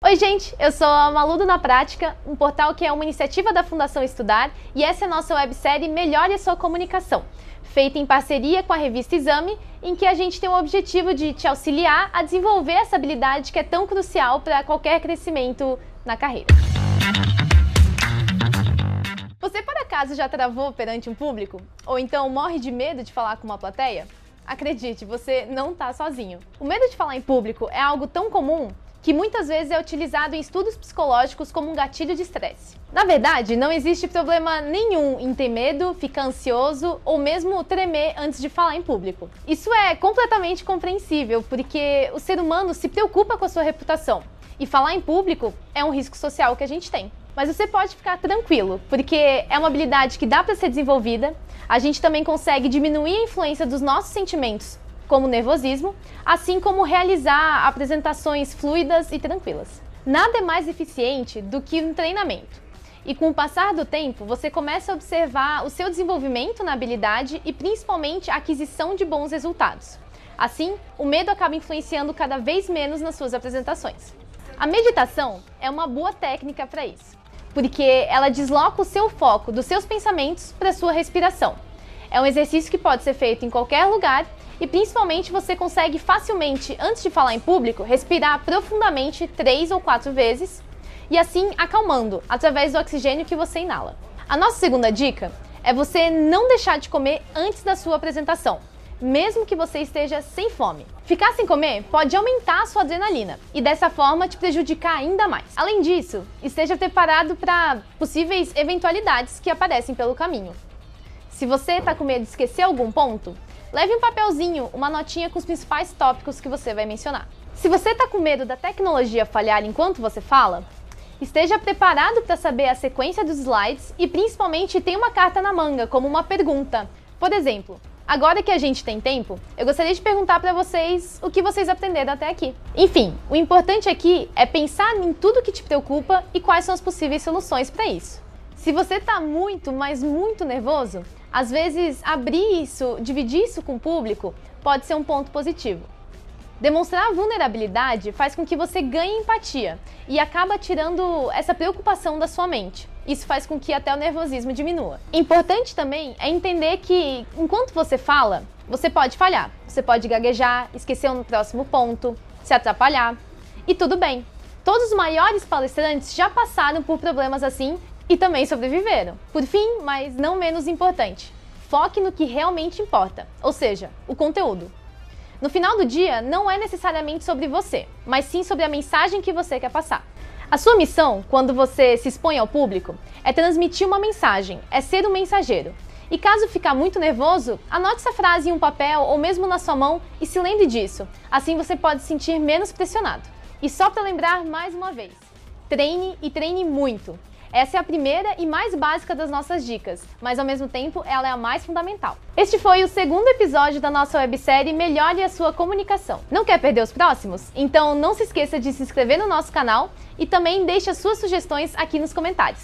Oi gente, eu sou a Malu do Na Prática, um portal que é uma iniciativa da Fundação Estudar, e essa é a nossa websérie Melhore a Sua Comunicação, feita em parceria com a revista Exame, em que a gente tem o objetivo de te auxiliar a desenvolver essa habilidade que é tão crucial para qualquer crescimento na carreira. Você por acaso já travou perante um público? Ou então morre de medo de falar com uma plateia? Acredite, você não está sozinho. O medo de falar em público é algo tão comum que muitas vezes é utilizado em estudos psicológicos como um gatilho de estresse. Na verdade, não existe problema nenhum em ter medo, ficar ansioso ou mesmo tremer antes de falar em público. Isso é completamente compreensível, porque o ser humano se preocupa com a sua reputação, e falar em público é um risco social que a gente tem. Mas você pode ficar tranquilo, porque é uma habilidade que dá para ser desenvolvida. A gente também consegue diminuir a influência dos nossos sentimentos, como o nervosismo, assim como realizar apresentações fluidas e tranquilas. Nada é mais eficiente do que um treinamento. E com o passar do tempo, você começa a observar o seu desenvolvimento na habilidade e principalmente a aquisição de bons resultados. Assim, o medo acaba influenciando cada vez menos nas suas apresentações. A meditação é uma boa técnica para isso, porque ela desloca o seu foco dos seus pensamentos para a sua respiração. É um exercício que pode ser feito em qualquer lugar e principalmente você consegue facilmente, antes de falar em público, respirar profundamente 3 ou 4 vezes e assim acalmando através do oxigênio que você inala. A nossa segunda dica é você não deixar de comer antes da sua apresentação, mesmo que você esteja sem fome. Ficar sem comer pode aumentar a sua adrenalina e dessa forma te prejudicar ainda mais. Além disso, esteja preparado para possíveis eventualidades que aparecem pelo caminho. Se você está com medo de esquecer algum ponto, leve um papelzinho, uma notinha com os principais tópicos que você vai mencionar. Se você está com medo da tecnologia falhar enquanto você fala, esteja preparado para saber a sequência dos slides e principalmente tenha uma carta na manga, como uma pergunta. Por exemplo, agora que a gente tem tempo, eu gostaria de perguntar para vocês o que vocês aprenderam até aqui. Enfim, o importante aqui é pensar em tudo que te preocupa e quais são as possíveis soluções para isso. Se você está muito, mas muito nervoso, às vezes abrir isso, dividir isso com o público, pode ser um ponto positivo. Demonstrar vulnerabilidade faz com que você ganhe empatia e acaba tirando essa preocupação da sua mente. Isso faz com que até o nervosismo diminua. Importante também é entender que, enquanto você fala, você pode falhar. Você pode gaguejar, esquecer um próximo ponto, se atrapalhar. E tudo bem. Todos os maiores palestrantes já passaram por problemas assim e também sobreviveram. Por fim, mas não menos importante, foque no que realmente importa, ou seja, o conteúdo. No final do dia, não é necessariamente sobre você, mas sim sobre a mensagem que você quer passar. A sua missão, quando você se expõe ao público, é transmitir uma mensagem, é ser um mensageiro. E caso ficar muito nervoso, anote essa frase em um papel ou mesmo na sua mão e se lembre disso. Assim você pode se sentir menos pressionado. E só para lembrar mais uma vez, treine e treine muito. Essa é a primeira e mais básica das nossas dicas, mas ao mesmo tempo ela é a mais fundamental. Este foi o segundo episódio da nossa websérie Melhore a Sua Comunicação. Não quer perder os próximos? Então não se esqueça de se inscrever no nosso canal e também deixe as suas sugestões aqui nos comentários.